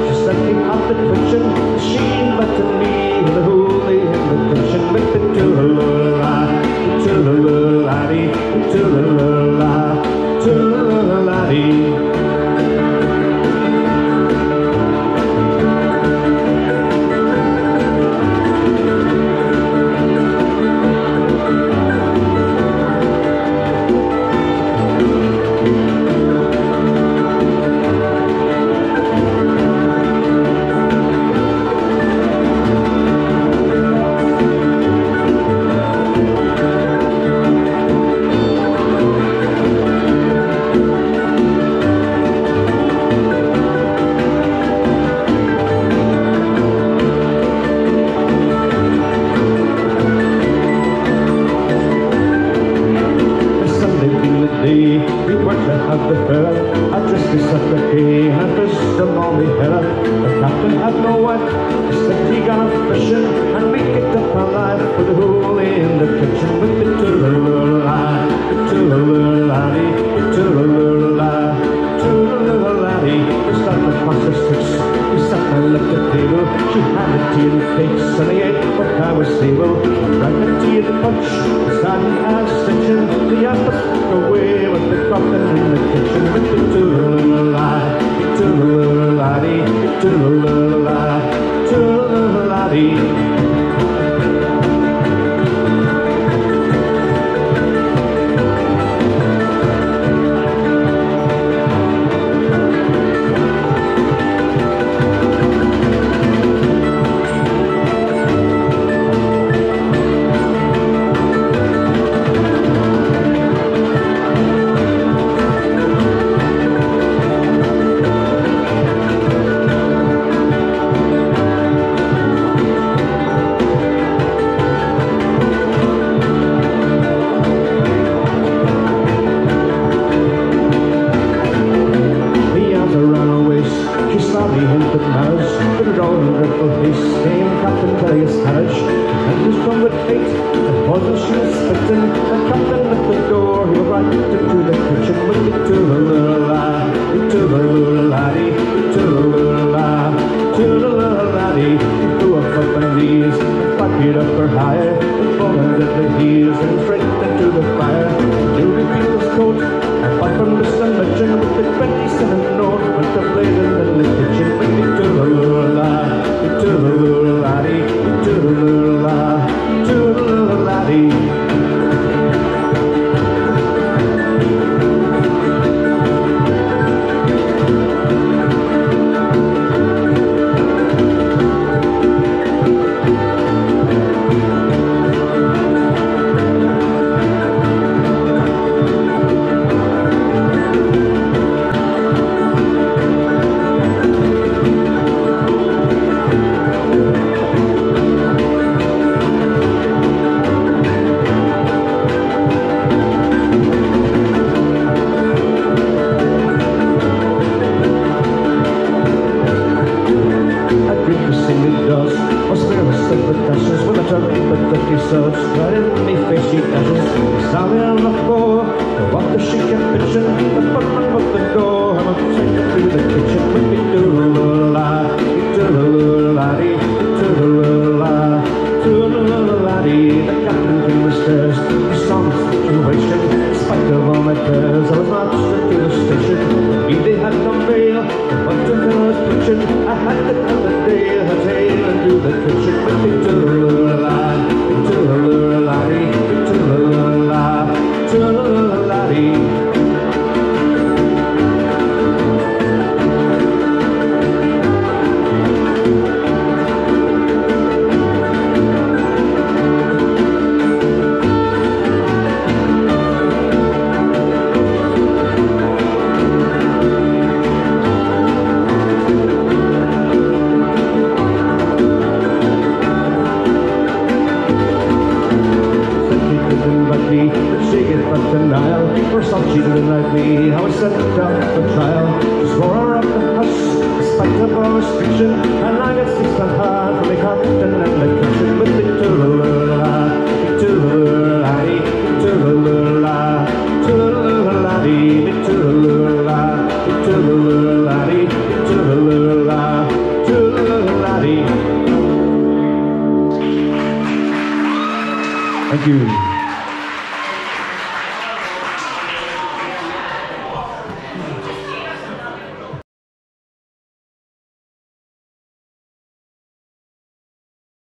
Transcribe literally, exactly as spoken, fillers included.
just looking at the kitchen. She invited me with a holy in the kitchen. With the toodle-la, toodle-la-dee, toodle-la, toodle-la-dee. We worked at the fair, I dressed me Sabbatical, and wisdom on me hair. The captain had no wife, he said he gone fishing, and we kicked up our life with the holy in the kitchen. With the toodle-la, toodle-la-dee, toodle-la, toodle-la-dee. We started across the sticks, we sat down at the table. She handed tea and cakes, and I ate what I was able. I drank the tea and punch, starting as stitching. The apples away with the coffin in the kitchen. With the toodle-la, toodle-la-dee, toodle-la, toodle-la-dee. Wasn't she expecting a captain at the door? He right into the kitchen with the toodle-la, toodle-la-dee, toodle-la, toodle-la-dee. He threw up up on her knees, bucket up her higher, falling at the heels and straight into the fire. Judy Beale's coat, a pipe from Mister Legend with the twenty-seven note, with the blade in the kitchen with the toodle-la, toodle-la-dee, toodle-la, toodle-la-dee. Right in me face she dashes, sorry on the floor. The water she kept pitching, the footman with the door. I'm taking through the kitchen with me toodle-la, toodle-la-dee, toodle-la, toodle-la-dee. The captain came the stairs, he saw the situation. In spite of all my prayers, I was marched into the station. He they had no bail, but to her kitchen, I had to tell the day, her tail into the kitchen with me toodle-la. Toodle-la-dee, toodle-la, toodle-la-dee. For some she didn't like me, I was set down for trial. She swore her up the hush, despite of all restriction, and I got six on hard from the captain and the kitchen with the toodle-la, toodle-la-dee, toodle-la, toodle-la-dee, toodle-la, toodle-la-dee, toodle-la. Thank you.